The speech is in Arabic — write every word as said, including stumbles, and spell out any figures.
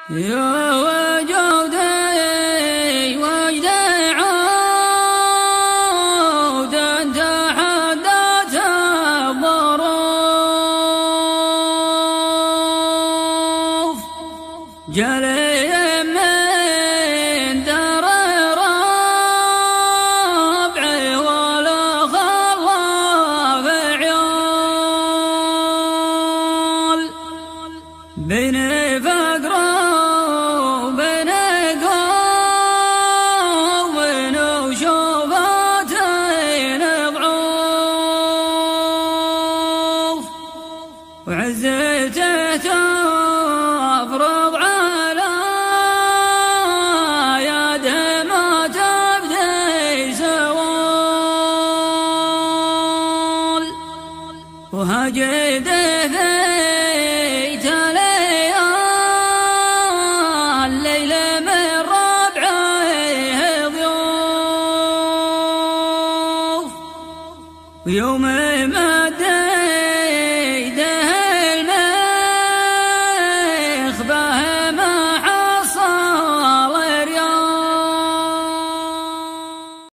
يا وجودي وجد عود تحدث الظروف جلي من دار ربعي ولا خلاف عيال بين فقر وعزته تفرض على يده ما تبدي سوال وهجده في تليال ليلة من ربعه ضيوف ويوم مده